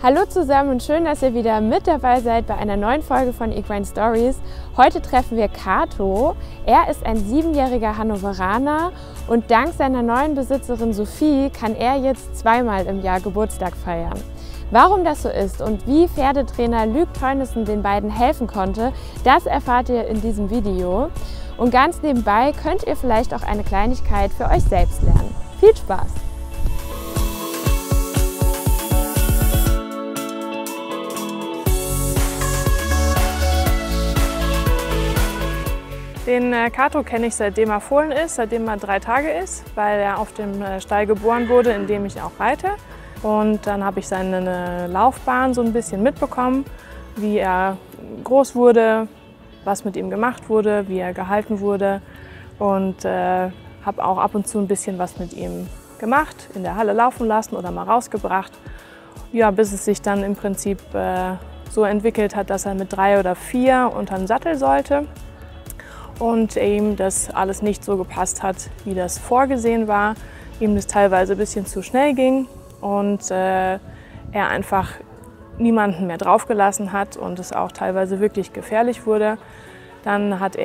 Hallo zusammen und schön, dass ihr wieder mit dabei seid bei einer neuen Folge von Equine Stories. Heute treffen wir Kato. Er ist ein 7-jähriger Hannoveraner und dank seiner neuen Besitzerin Sophie kann er jetzt zweimal im Jahr Geburtstag feiern. Warum das so ist und wie Pferdetrainer Luc Teunissen den beiden helfen konnte, das erfahrt ihr in diesem Video. Und ganz nebenbei könnt ihr vielleicht auch eine Kleinigkeit für euch selbst lernen. Viel Spaß! Den Kato kenne ich seitdem er fohlen ist, seitdem er 3 Tage ist, weil er auf dem Stall geboren wurde, in dem ich auch reite. Und dann habe ich seine Laufbahn so ein bisschen mitbekommen, wie er groß wurde, was mit ihm gemacht wurde, wie er gehalten wurde. Und habe auch ab und zu ein bisschen was mit ihm gemacht, in der Halle laufen lassen oder mal rausgebracht. Ja, bis es sich dann im Prinzip so entwickelt hat, dass er mit 3 oder 4 unter den Sattel sollte. Und ihm das alles nicht so gepasst hat, wie das vorgesehen war. Ihm das teilweise ein bisschen zu schnell ging und er einfach niemanden mehr draufgelassen hat und es auch teilweise wirklich gefährlich wurde. Dann hat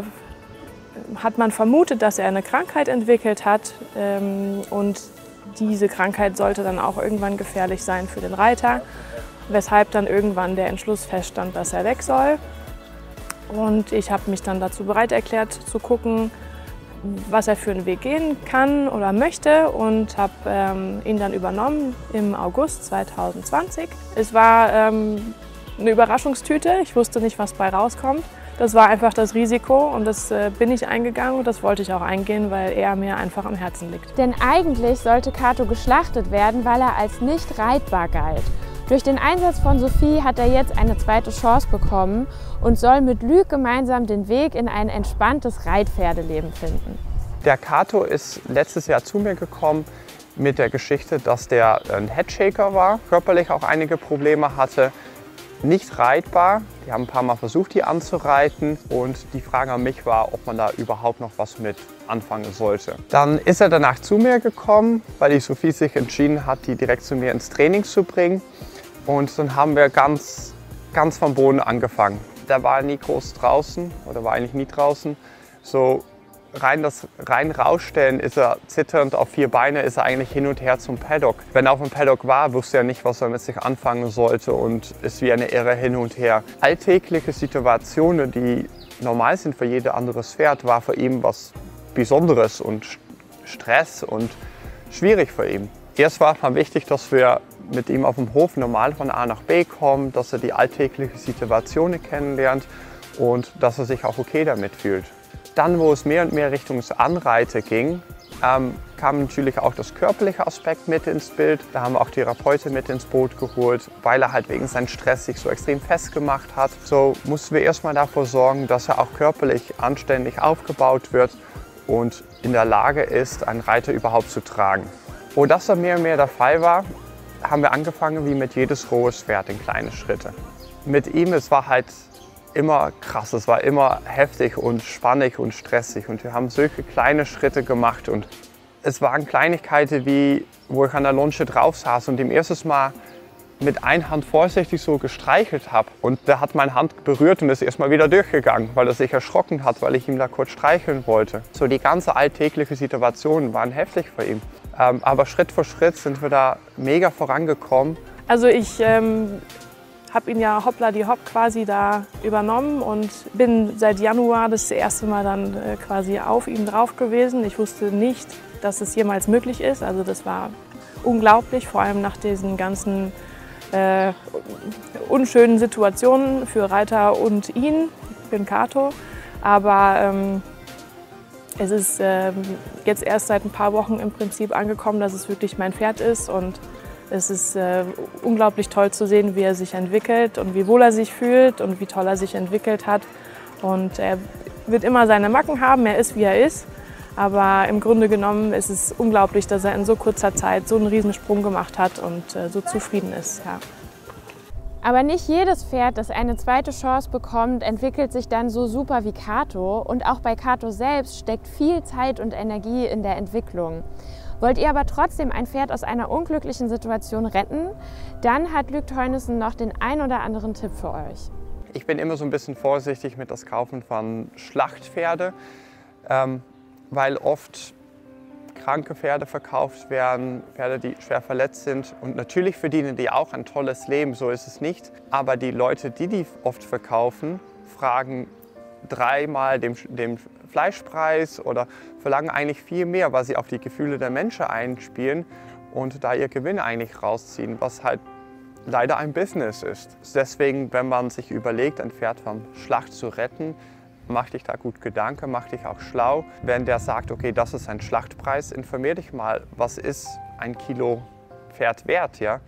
man vermutet, dass er eine Krankheit entwickelt hat und diese Krankheit sollte dann auch irgendwann gefährlich sein für den Reiter, weshalb dann irgendwann der Entschluss feststand, dass er weg soll. Und ich habe mich dann dazu bereit erklärt, zu gucken, was er für einen Weg gehen kann oder möchte und habe ihn dann übernommen im August 2020. Es war eine Überraschungstüte, ich wusste nicht, was bei rauskommt. Das war einfach das Risiko und das bin ich eingegangen und das wollte ich auch eingehen, weil er mir einfach am Herzen liegt. Denn eigentlich sollte Kato geschlachtet werden, weil er als nicht reitbar galt. Durch den Einsatz von Sophie hat er jetzt eine zweite Chance bekommen und soll mit Luc gemeinsam den Weg in ein entspanntes Reitpferdeleben finden. Der Kato ist letztes Jahr zu mir gekommen mit der Geschichte, dass der ein Headshaker war, körperlich auch einige Probleme hatte, nicht reitbar. Die haben ein paar Mal versucht, die anzureiten und die Frage an mich war, ob man da überhaupt noch was mit anfangen sollte. Dann ist er danach zu mir gekommen, weil die Sophie sich entschieden hat, die direkt zu mir ins Training zu bringen. Und dann haben wir ganz vom Boden angefangen. Der war nie groß draußen oder war eigentlich nie draußen. So rein rausstellen ist er zitternd auf 4 Beine, ist er eigentlich hin und her zum Paddock. Wenn er auf dem Paddock war, wusste er nicht, was er mit sich anfangen sollte und ist wie eine Irre hin und her. Alltägliche Situationen, die normal sind für jedes anderes Pferd, war für ihn was Besonderes und Stress und schwierig für ihn. Erst war es mal wichtig, dass wir mit ihm auf dem Hof normal von A nach B kommen, dass er die alltäglichen Situationen kennenlernt und dass er sich auch okay damit fühlt. Dann, wo es mehr und mehr Richtung Anreite ging, kam natürlich auch das körperliche Aspekt mit ins Bild. Da haben wir auch Therapeuten mit ins Boot geholt, weil er halt wegen seinem Stress sich so extrem festgemacht hat. So mussten wir erstmal dafür sorgen, dass er auch körperlich anständig aufgebaut wird und in der Lage ist, einen Reiter überhaupt zu tragen. Wo das dann mehr und mehr der Fall war, haben wir angefangen wie mit jedes rohes Pferd in kleine Schritte. Mit ihm, es war halt immer krass, es war immer heftig und spannig und stressig und wir haben solche kleine Schritte gemacht und es waren Kleinigkeiten wie, wo ich an der Longe drauf saß und ihm erstes Mal mit einer Hand vorsichtig so gestreichelt habe und der hat meine Hand berührt und ist erstmal wieder durchgegangen, weil er sich erschrocken hat, weil ich ihm da kurz streicheln wollte. So die ganze alltägliche Situationen waren heftig für ihn. Aber Schritt für Schritt sind wir da mega vorangekommen. Also ich habe ihn ja hoppla die hopp quasi da übernommen und bin seit Januar das erste Mal dann quasi auf ihm drauf gewesen. Ich wusste nicht, dass es jemals möglich ist. Also das war unglaublich, vor allem nach diesen ganzen unschönen Situationen für Reiter und ihn. Ich bin Kato, aber es ist jetzt erst seit ein paar Wochen im Prinzip angekommen, dass es wirklich mein Pferd ist und es ist unglaublich toll zu sehen, wie er sich entwickelt und wie wohl er sich fühlt und wie toll er sich entwickelt hat. Und er wird immer seine Macken haben, er ist wie er ist, aber im Grunde genommen ist es unglaublich, dass er in so kurzer Zeit so einen Riesensprung gemacht hat und so zufrieden ist. Ja. Aber nicht jedes Pferd, das eine zweite Chance bekommt, entwickelt sich dann so super wie Kato. Und auch bei Kato selbst steckt viel Zeit und Energie in der Entwicklung. Wollt ihr aber trotzdem ein Pferd aus einer unglücklichen Situation retten? Dann hat Luc Teunissen noch den ein oder anderen Tipp für euch. Ich bin immer so ein bisschen vorsichtig mit das Kaufen von Schlachtpferde, weil oft kranke Pferde verkauft werden, Pferde, die schwer verletzt sind. Und natürlich verdienen die auch ein tolles Leben, so ist es nicht. Aber die Leute, die oft verkaufen, fragen dreimal den Fleischpreis oder verlangen eigentlich viel mehr, weil sie auf die Gefühle der Menschen einspielen und da ihr Gewinn eigentlich rausziehen, was halt leider ein Business ist. Deswegen, wenn man sich überlegt, ein Pferd vom Schlacht zu retten, mach dich da gut Gedanken, mach dich auch schlau. Wenn der sagt, okay, das ist ein Schlachtpreis, informier dich mal, was ist ein Kilo Pferd wert, ja?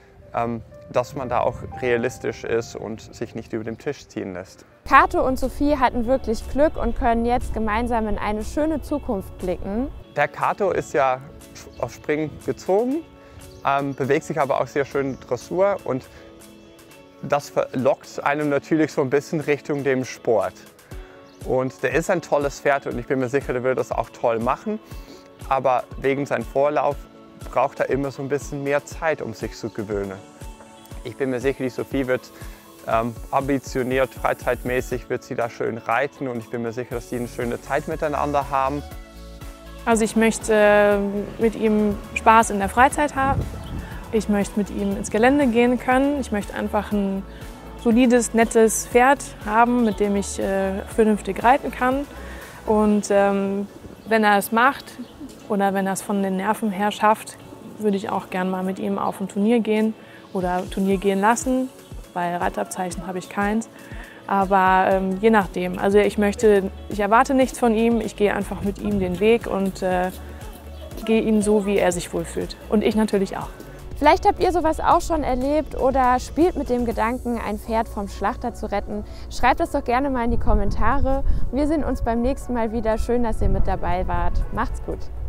Dass man da auch realistisch ist und sich nicht über den Tisch ziehen lässt. Kato und Sophie hatten wirklich Glück und können jetzt gemeinsam in eine schöne Zukunft blicken. Der Kato ist ja auf Springen gezogen, bewegt sich aber auch sehr schön Dressur und das verlockt einem natürlich so ein bisschen Richtung dem Sport. Und der ist ein tolles Pferd und ich bin mir sicher, der wird das auch toll machen. Aber wegen seinem Vorlauf braucht er immer so ein bisschen mehr Zeit, um sich zu gewöhnen. Ich bin mir sicher, die Sophie wird ambitioniert, freizeitmäßig wird sie da schön reiten und ich bin mir sicher, dass sie eine schöne Zeit miteinander haben. Also ich möchte mit ihm Spaß in der Freizeit haben. Ich möchte mit ihm ins Gelände gehen können. Ich möchte einfach ein solides, nettes Pferd haben, mit dem ich vernünftig reiten kann. Und wenn er es macht oder wenn er es von den Nerven her schafft, würde ich auch gern mal mit ihm auf ein Turnier gehen oder Turnier gehen lassen. Bei Reitabzeichen habe ich keins. Aber je nachdem. Also ich erwarte nichts von ihm. Ich gehe einfach mit ihm den Weg und gehe ihm so, wie er sich wohlfühlt. Und ich natürlich auch. Vielleicht habt ihr sowas auch schon erlebt oder spielt mit dem Gedanken, ein Pferd vom Schlachter zu retten. Schreibt das doch gerne mal in die Kommentare. Wir sehen uns beim nächsten Mal wieder. Schön, dass ihr mit dabei wart. Macht's gut!